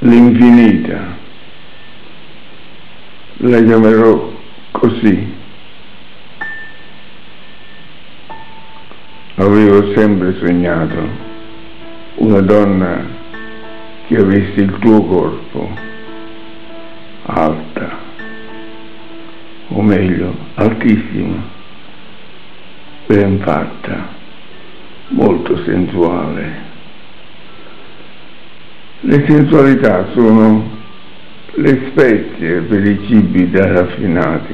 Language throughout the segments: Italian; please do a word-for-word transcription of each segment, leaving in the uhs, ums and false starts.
l'infinita, la chiamerò così. Avevo sempre sognato una donna che avesse il tuo corpo, alta, o meglio, altissima, ben fatta, molto sensuale. Le sensualità sono le spezie per i cibi da raffinati.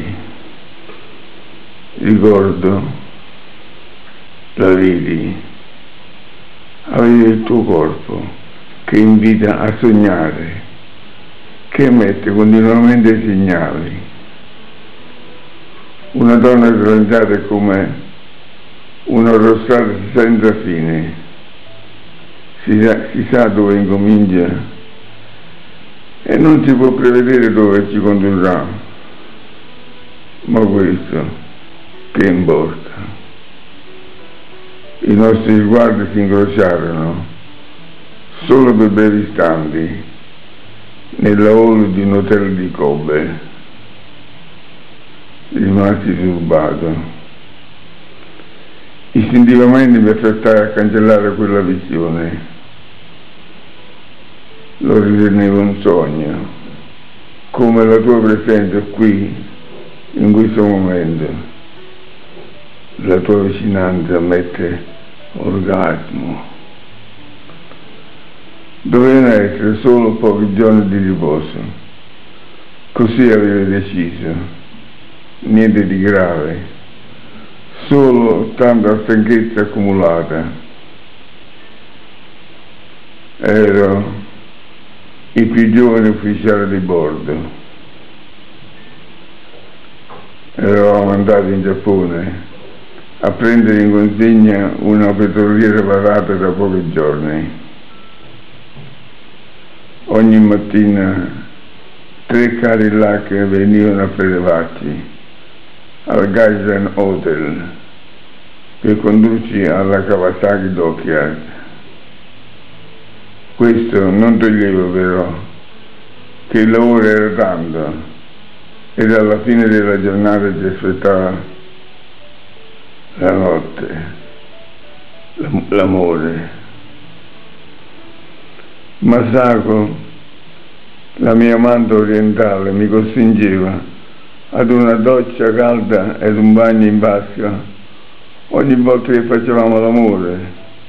Ricordo, la vedi, avevi il tuo corpo che invita a sognare, che emette continuamente segnali. Una donna sdraiata è come un'autostrada senza fine, si sa, si sa dove incomincia e non si può prevedere dove ci condurrà, ma questo che importa? I nostri sguardi si incrociarono solo per brevi istanti nella hall di un hotel di Kobe. Rimasi turbato. Istintivamente mi affrettai a cancellare quella visione. Lo ritenevo un sogno, come la tua presenza qui, in questo momento. La tua vicinanza mette orgasmo. Dovevano essere solo pochi giorni di riposo. Così avevo deciso. Niente di grave, solo tanta stanchezza accumulata. Ero il più giovane ufficiale di bordo. Eravamo andati in Giappone a prendere in consegna una petroliera parata da pochi giorni. Ogni mattina tre Cadillac venivano a prelevarci al Gaisen Hotel per condurci alla Kawasaki Dockyard. Questo non toglieva però che il lavoro era tanto ed alla fine della giornata ci aspettava la notte, l'amore. Masako, la mia amante orientale, mi costringeva ad una doccia calda ed un bagno in vasca ogni volta che facevamo l'amore.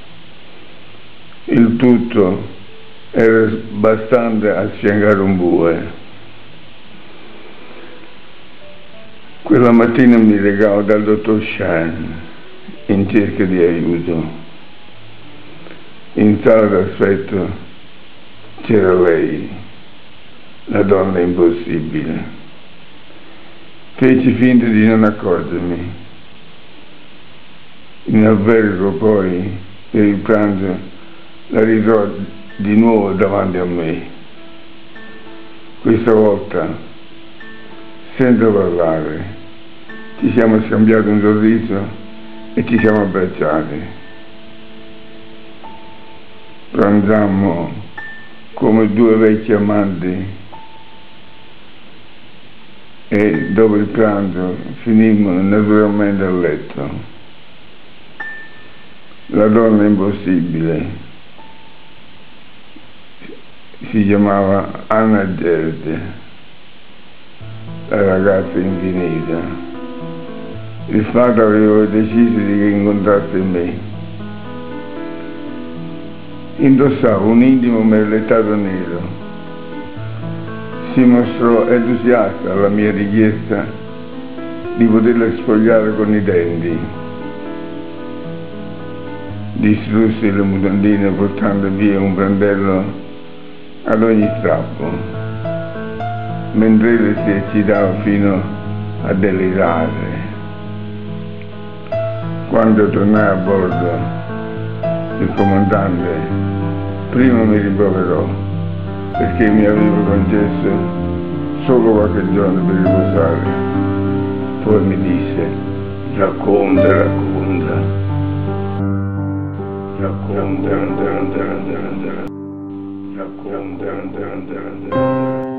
Il tutto era bastante a sfiancare un bue. Quella mattina mi recavo dal dottor Shine in cerca di aiuto. In sala d'aspetto c'era lei, la donna impossibile. Feci finta di non accorgermi. In albergo poi, per il pranzo, la ritrovò di nuovo davanti a me. Questa volta, senza parlare, ci siamo scambiati un sorriso e ci siamo abbracciati. Pranzammo come due vecchi amanti e dopo il pranzo finimmo naturalmente a letto. La donna impossibile si chiamava Anna Gerde, la ragazza infinita. Il fatto avevo deciso di che incontrasse me. Indossava un intimo merlettato nero. Si mostrò entusiasta alla mia richiesta di poterla spogliare con i denti. Distrusse le mutandine portando via un prandello ad ogni strappo, mentre ella si eccitava fino a delirare. Quando tornai a bordo, il comandante prima mi rimproverò perché mi aveva concesso solo qualche giorno per riposare. Poi mi disse: racconta, racconta, racconta, racconta, racconta, racconta, racconta, racconta.